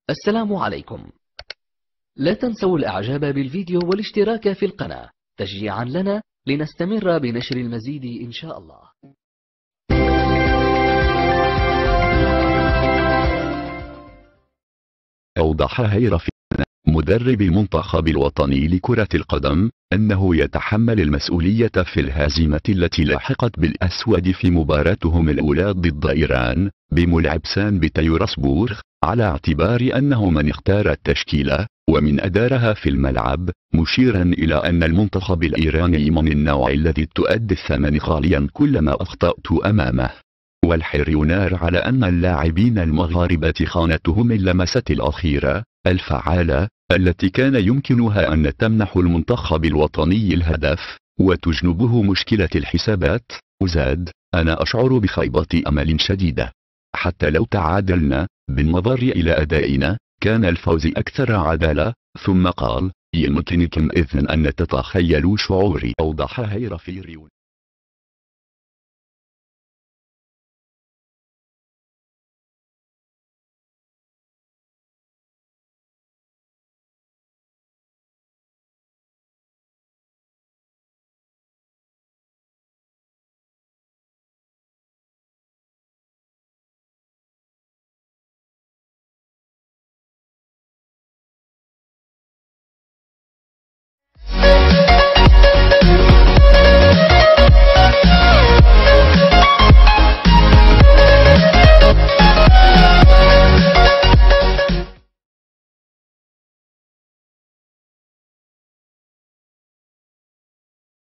السلام عليكم. لا تنسوا الإعجاب بالفيديو والاشتراك في القناة تشجيعا لنا لنستمر بنشر المزيد إن شاء الله. أوضح هيرفي مدرب المنتخب الوطني لكرة القدم أنه يتحمل المسؤولية في الهزيمة التي لاحقت بالأسود في مباراتهم الأولى ضد إيران بملعب سان بطرسبورغ، على اعتبار أنه من اختار التشكيلة ومن أدارها في الملعب، مشيرا إلى أن المنتخب الإيراني من النوع الذي تؤدي الثمن غاليا كلما أخطأت أمامه. والحر ينار على أن اللاعبين المغاربة خانتهم اللمسة الأخيرة الفعالة التي كان يمكنها أن تمنح المنتخب الوطني الهدف وتجنبه مشكلة الحسابات. وزاد: أنا أشعر بخيبة أمل شديدة. حتى لو تعادلنا بالنظر إلى أدائنا كان الفوز أكثر عدالة. ثم قال: يمكنكم إذن أن تتخيلوا شعوري. أوضح هيرفي